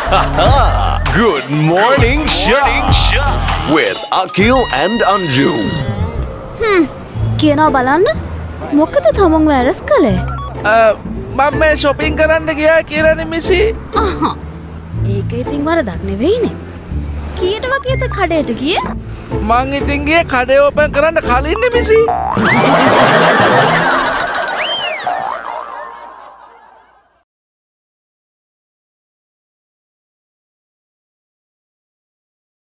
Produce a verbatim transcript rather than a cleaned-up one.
Good morning, Shaa. With Aqeel and Anju. Hmm. කියනවා බලන්න. මොකද තමුන් වැරස් කළේ? මම මේ shopping කරන්න ගියා කියලා නෙමෙසි. අහහ. ඒක ඉතින් වරදක් නෙවෙයිනේ. කීයට වගේද කඩේට ගියේ? මං ඉතින් ගියේ කඩේ ඕපන් කරන්න කලින් නෙමෙසි.